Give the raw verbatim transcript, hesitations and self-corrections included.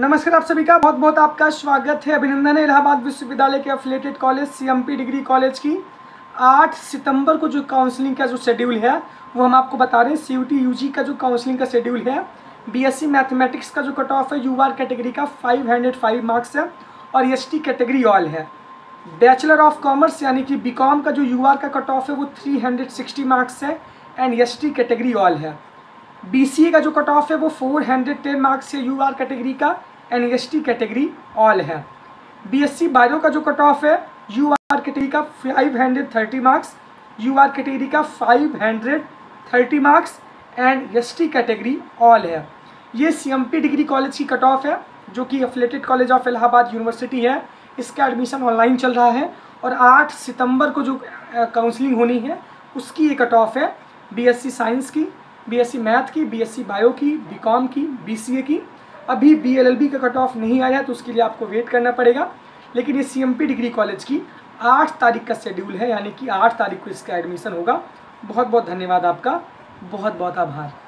नमस्कार, आप सभी का बहुत बहुत आपका स्वागत है, अभिनंदन है। इलाहाबाद विश्वविद्यालय के affiliated college CMP degree college की आठ सितंबर को जो काउंसलिंग का जो शेड्यूल है वो हम आपको बता रहे हैं। सीयूटी यूजी का जो काउंसलिंग का शेड्यूल है, बीएससी मैथमेटिक्स का जो कट ऑफ है यूआर कैटेगरी का पाँच सौ पाँच मार्क्स है और एसटी कैटेगरी ऑल है। बैचलर ऑफ कॉमर्स यानी कि बीकॉम का जो यूआर का कट ऑफ है वो तीन सौ साठ मार्क्स है एंड एसटी कैटेगरी ऑल है। बीसीए का जो कट ऑफ है वो चार सौ दस मार्क्स है यूआर कैटेगरी का एंड एसटी कैटेगरी ऑल है। बीएससी बायो का जो कट ऑफ है यूआर कैटेगरी का पाँच सौ तीस मार्क्स, यूआर कैटेगरी का पाँच सौ तीस marks and ST category all है। ये सीएमपी डिग्री कॉलेज की कट ऑफ है जो कि affiliated college of Allahabad university है। इसका एडमिशन ऑनलाइन चल रहा है और आठ सितंबर को जो काउंसलिंग होनी है उसकी ये कट ऑफ है। बीएससी साइंस की, बीएससी मैथ की, बीएससी बायो की, बीकॉम की, बीसीए की। अभी बीएलएलबी का कट ऑफ नहीं आया है तो उसके लिए आपको वेट करना पड़ेगा, लेकिन ये सीएमपी डिग्री कॉलेज की आठ तारीख का शेड्यूल है, यानी कि आठ तारीख को इसका एडमिशन होगा। बहुत बहुत धन्यवाद आपका, बहुत बहुत आभार।